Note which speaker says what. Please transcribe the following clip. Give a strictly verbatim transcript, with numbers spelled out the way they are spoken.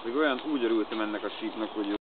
Speaker 1: Még olyan úgy örültem ennek a sípnak, hogy